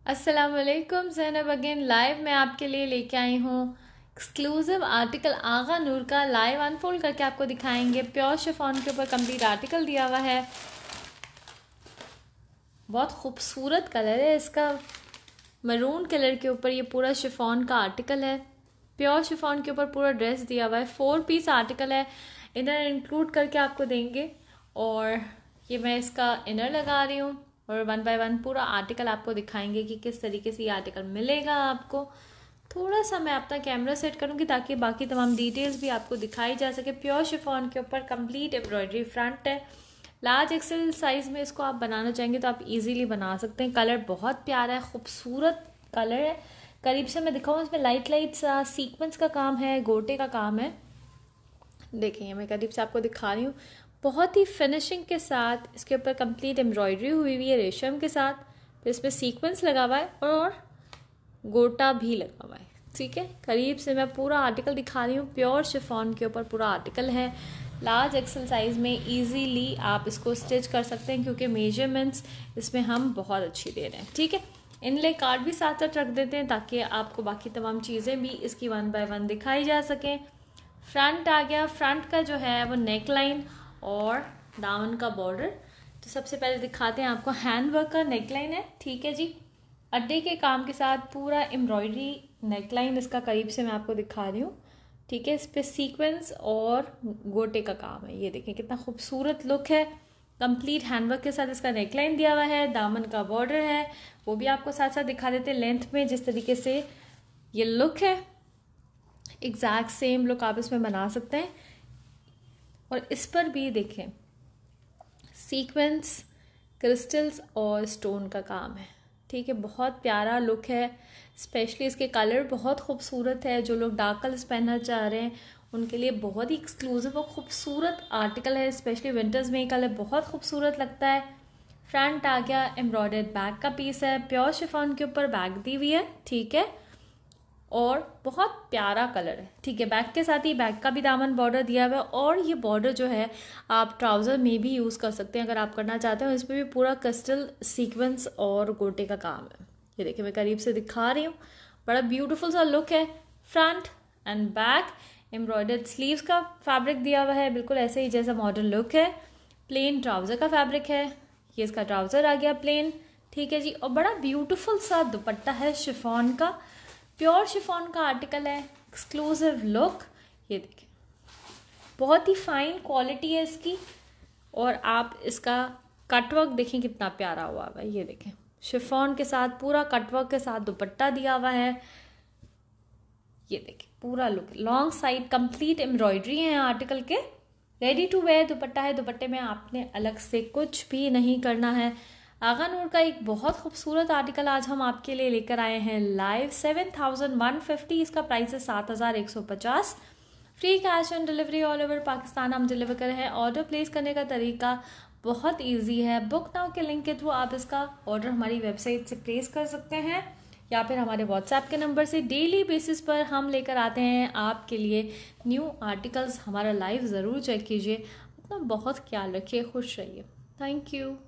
अस्सलाम वालेकुम। Zainab again live मैं आपके लिए लेके आई हूँ एक्सक्लूसिव आर्टिकल आगा नूर का। लाइव अनफोल्ड करके आपको दिखाएंगे। प्योर शिफॉन के ऊपर कंप्लीट आर्टिकल दिया हुआ है। बहुत खूबसूरत कलर है इसका, मरून कलर के ऊपर ये पूरा शिफॉन का आर्टिकल है। प्योर शिफॉन के ऊपर पूरा ड्रेस दिया हुआ है। 4 पीस आर्टिकल है, इनर इंक्लूड करके आपको देंगे। और ये मैं इसका इनर लगा रही हूँ और 1 बाय 1 पूरा आर्टिकल आपको दिखाएंगे कि किस तरीके से ये आर्टिकल मिलेगा आपको। थोड़ा सा मैं अपना कैमरा सेट करूँगी ताकि बाकी तमाम डिटेल्स भी आपको दिखाई जा सके। प्योर शिफॉन के ऊपर कंप्लीट एम्ब्रॉयडरी फ्रंट है। लार्ज एक्सेल साइज़ में इसको आप बनाना चाहेंगे तो आप इजीली बना सकते हैं। कलर बहुत प्यारा है, खूबसूरत कलर है। करीब से मैं दिखाऊँ, इसमें लाइट लाइट सा सीक्वेंस का काम है, गोटे का काम है। देखिए मैं करीब से आपको दिखा रही हूँ। बहुत ही फिनिशिंग के साथ इसके ऊपर कंप्लीट एम्ब्रॉयडरी हुई हुई है रेशम के साथ। फिर इसमें सीक्वेंस लगा हुआ है और गोटा भी लगा हुआ है। ठीक है, करीब से मैं पूरा आर्टिकल दिखा रही हूँ। प्योर शिफॉन के ऊपर पूरा आर्टिकल है। लार्ज एक्सेल साइज़ में इजीली आप इसको स्टिच कर सकते हैं क्योंकि मेजरमेंट्स इसमें हम बहुत अच्छी दे रहे हैं। ठीक है, इनले कार्ड भी साथ साथ रख देते हैं ताकि आपको बाकी तमाम चीज़ें भी इसकी 1 बाय 1 दिखाई जा सकें। फ्रंट आ गया। फ्रंट का जो है वो नेक लाइन और दामन का बॉर्डर। तो सबसे पहले दिखाते हैं आपको, हैंड वर्क का नेक लाइन है। ठीक है जी, अड्डे के काम के साथ पूरा एम्ब्रॉयडरी नेक लाइन इसका करीब से मैं आपको दिखा रही हूँ। ठीक है, इस पर सीक्वेंस और गोटे का काम है। ये देखें कितना खूबसूरत लुक है। कंप्लीट हैंडवर्क के साथ इसका नेक लाइन दिया हुआ है। दामन का बॉर्डर है, वो भी आपको साथ साथ दिखा देते हैं लेंथ में। जिस तरीके से ये लुक है, एग्जैक्ट सेम लुक आप इसमें बना सकते हैं। और इस पर भी देखें सीक्वेंस, क्रिस्टल्स और स्टोन का काम है। ठीक है, बहुत प्यारा लुक है। स्पेशली इसके कलर बहुत खूबसूरत है। जो लोग डार्क कलर्स पहनना चाह रहे हैं उनके लिए बहुत ही एक्सक्लूसिव और खूबसूरत आर्टिकल है। स्पेशली विंटर्स में ये कलर बहुत खूबसूरत लगता है। फ्रंट आ गया, एम्ब्रॉयडर्ड बैक का पीस है। प्योर शिफॉन के ऊपर बैक दी हुई है। ठीक है, और बहुत प्यारा कलर है। ठीक है, बैक के साथ ही बैक का भी दामन बॉर्डर दिया हुआ है। और ये बॉर्डर जो है आप ट्राउज़र में भी यूज़ कर सकते हैं अगर आप करना चाहते हो। इस पर भी पूरा क्रिस्टल सीक्वेंस और गोटे का काम है। ये देखिए मैं करीब से दिखा रही हूँ, बड़ा ब्यूटीफुल सा लुक है। Front and back embroidered sleeves का फैब्रिक दिया हुआ है, बिल्कुल ऐसे ही जैसा मॉडर्न लुक है। प्लेन ट्राउज़र का फैब्रिक है। ये इसका ट्राउज़र आ गया प्लेन। ठीक है जी, और बड़ा ब्यूटीफुल सा दुपट्टा है शिफॉन का। प्योर शिफॉन का आर्टिकल है, एक्सक्लूसिव लुक। ये देखें बहुत ही फाइन क्वालिटी है इसकी। और आप इसका कटवर्क देखें कितना प्यारा हुआ है। ये देखें शिफॉन के साथ पूरा कटवर्क के साथ दुपट्टा दिया हुआ है। ये देखें पूरा look, long side complete embroidery है आर्टिकल के। रेडी टू वेयर दुपट्टा है। दुपट्टे में आपने अलग से कुछ भी नहीं करना है। आगा नूर का एक बहुत खूबसूरत आर्टिकल आज हम आपके लिए लेकर आए हैं लाइव। 7150 इसका प्राइस है 7150। Free cash on delivery all over Pakistan हम डिलीवर कर रहे हैं। ऑर्डर प्लेस करने का तरीका बहुत इजी है। बुक नाउ के लिंक के थ्रू आप इसका ऑर्डर हमारी वेबसाइट से प्लेस कर सकते हैं या फिर हमारे व्हाट्सएप के नंबर से। डेली बेसिस पर हम लेकर आते हैं आपके लिए न्यू आर्टिकल्स। हमारा लाइव ज़रूर चेक कीजिए। अपना बहुत ख्याल रखिए, खुश रहिए। Thank you.